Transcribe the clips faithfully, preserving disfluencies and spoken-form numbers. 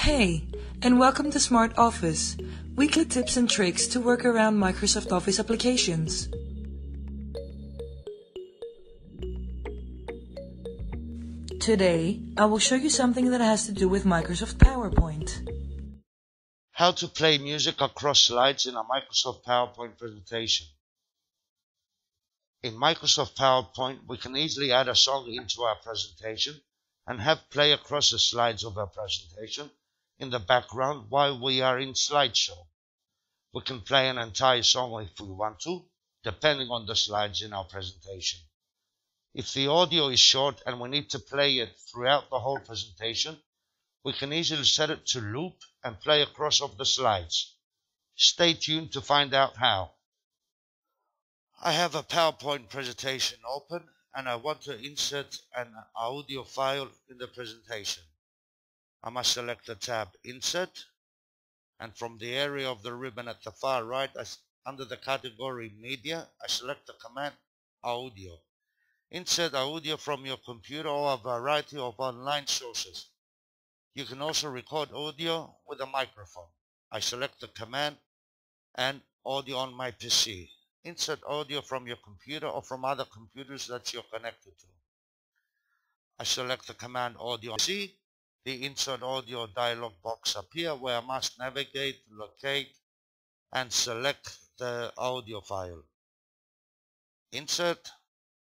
Hey, and welcome to Smart Office, weekly tips and tricks to work around Microsoft Office applications. Today, I will show you something that has to do with Microsoft PowerPoint. How to play music across slides in a Microsoft PowerPoint presentation. In Microsoft PowerPoint, we can easily add a song into our presentation and have play across the slides of our presentation in the background while we are in slideshow. We can play an entire song if we want to, depending on the slides in our presentation. If the audio is short and we need to play it throughout the whole presentation, we can easily set it to loop and play across of the slides. Stay tuned to find out how. I have a PowerPoint presentation open and I want to insert an audio file in the presentation. I must select the tab Insert, and from the area of the ribbon at the far right, I, under the category Media, I select the command Audio. Insert audio from your computer or a variety of online sources. You can also record audio with a microphone. I select the command and Audio on my P C. Insert audio from your computer or from other computers that you're connected to. I select the command Audio on P C. The Insert Audio dialog box appears where I must navigate, locate, and select the audio file. Insert,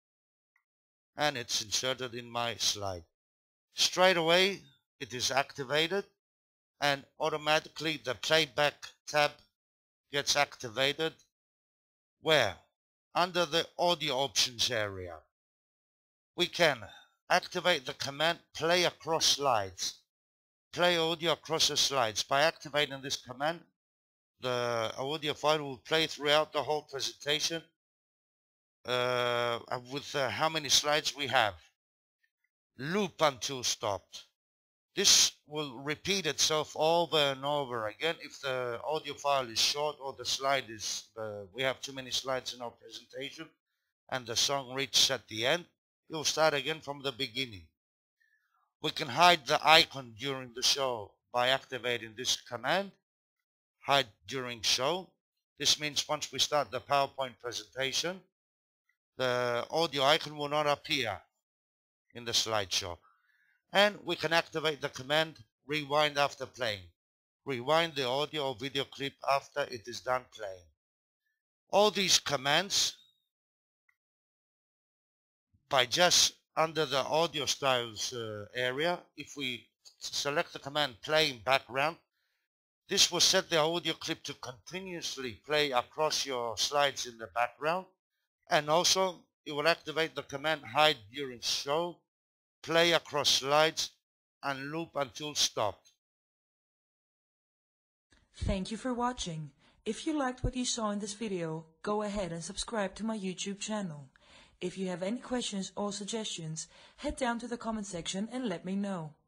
and it's inserted in my slide. Straight away, it is activated, and automatically the Playback tab gets activated, where under the audio options area we can activate the command play across slides, play audio across the slides. By activating this command, the audio file will play throughout the whole presentation uh, with uh, how many slides we have. Loop until stopped. This will repeat itself over and over again if the audio file is short or the slide is, uh, we have too many slides in our presentation and the song reaches at the end. It will start again from the beginning. We can hide the icon during the show by activating this command, hide during show. This means once we start the PowerPoint presentation, the audio icon will not appear in the slideshow. And we can activate the command rewind after playing. Rewind the audio or video clip after it is done playing. All these commands, by just under the audio styles uh, area, if we select the command play in background, this will set the audio clip to continuously play across your slides in the background, and also it will activate the command hide during show, play across slides, and loop until stopped. Thank you for watching. If you liked what you saw in this video, go ahead and subscribe to my YouTube channel. If you have any questions or suggestions, head down to the comment section and let me know.